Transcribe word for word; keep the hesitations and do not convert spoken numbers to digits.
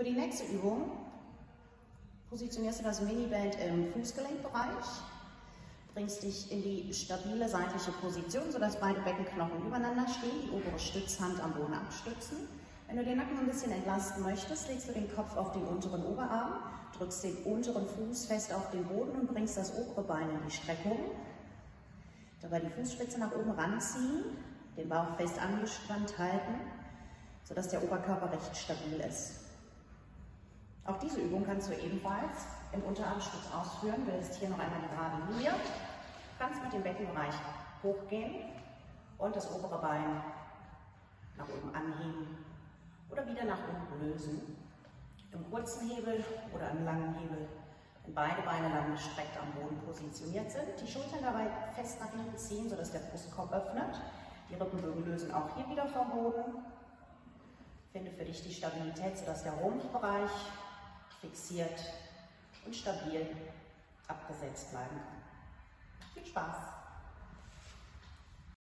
Für die nächste Übung positionierst du das Miniband im Fußgelenkbereich, bringst dich in die stabile seitliche Position, sodass beide Beckenknochen übereinander stehen, die obere Stützhand am Boden abstützen. Wenn du den Nacken ein bisschen entlasten möchtest, legst du den Kopf auf den unteren Oberarm, drückst den unteren Fuß fest auf den Boden und bringst das obere Bein in die Streckung. Dabei die Fußspitze nach oben ranziehen, den Bauch fest angespannt halten, sodass der Oberkörper recht stabil ist. Auch diese Übung kannst du ebenfalls im Unterarmstütz ausführen. Du willst hier noch einmal die gerade Linie, kannst mit dem Beckenbereich hochgehen und das obere Bein nach oben anheben oder wieder nach unten lösen. Im kurzen Hebel oder im langen Hebel, wenn beide Beine lang gestreckt am Boden positioniert sind. Die Schultern dabei fest nach hinten ziehen, sodass der Brustkorb öffnet. Die Rippenbögen lösen auch hier wieder vom Boden. Finde für dich die Stabilität, sodass der Rumpfbereich fixiert und stabil abgesetzt bleiben kann. Viel Spaß!